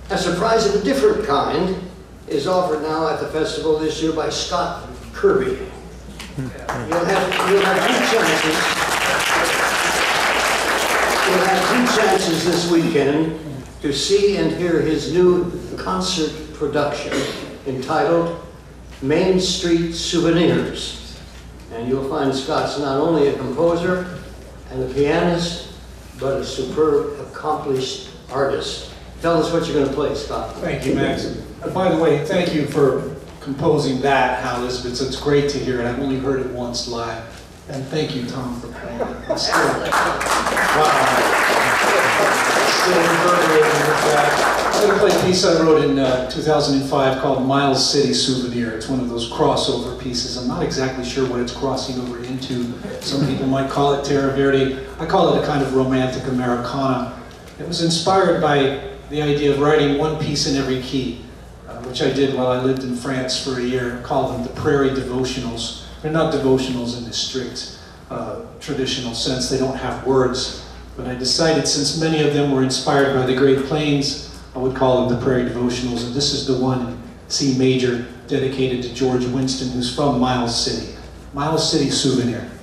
A surprise of a different kind is offered now at the festival this year by Scott Kirby. You'll have two chances this weekend to see and hear his new concert production entitled Main Street Souvenirs. And you'll find Scott's not only a composer and a pianist, but a superb, accomplished artist. Tell us what you're going to play, Scott. Thank you, Max. By the way, thank you for composing that, Hal Elizabeth. It's great to hear it. I've only heard it once live. And thank you, Tom, for playing it. It's still, I'm going to play a piece I wrote in 2005 called City Souvenir. It's one of those crossover pieces. I'm not exactly sure what it's crossing over into. Some people might call it Terra Verde. I call it a kind of romantic Americana. It was inspired by the idea of writing one piece in every key, which I did while I lived in France for a year. I call them the Prairie Devotionals. They're not devotionals in the strict traditional sense. They don't have words. But I decided, since many of them were inspired by the Great Plains, I would call them the Prairie Devotionals. And this is the one in C major, dedicated to George Winston, who's from Miles City. Miles City Souvenir.